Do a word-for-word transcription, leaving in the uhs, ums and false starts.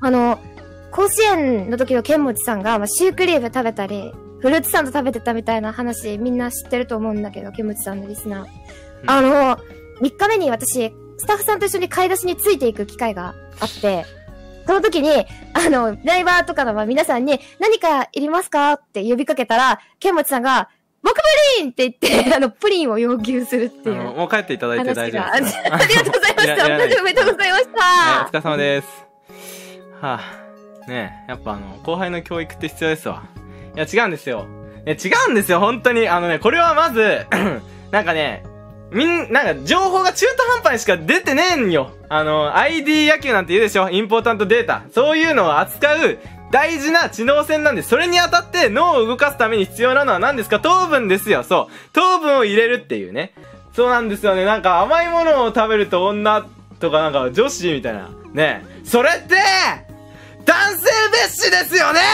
あの、甲子園の時の剣持さんが、まあ、シュークリーム食べたり、フルーツサンド食べてたみたいな話、みんな知ってると思うんだけど、剣持さんのリスナー。うん、あの、みっかめに私、スタッフさんと一緒に買い出しについていく機会があって、その時に、あの、ライバーとかの皆さんに、何かいりますかって呼びかけたら、剣持さんが、僕プリンって言って、あの、プリンを要求するっていう。 もう帰っていただいて大丈夫です。 ありがとうございました。おめでとうございました。 はい、お疲れ様です。はぁ、あ、ねえ、やっぱあの、後輩の教育って必要ですわ。いや、違うんですよ。いや、違うんですよ、本当に。あのね、これはまず、なんかね、みん、なんか、情報が中途半端にしか出てねえんよ。あの、アイディー 野球なんて言うでしょ？インポータントデータ。そういうのを扱う大事な知能線なんです。それにあたって脳を動かすために必要なのは何ですか？糖分ですよ、そう。糖分を入れるっていうね。そうなんですよね。なんか甘いものを食べると女とかなんか女子みたいな。ねえ。それって、男性蔑視ですよね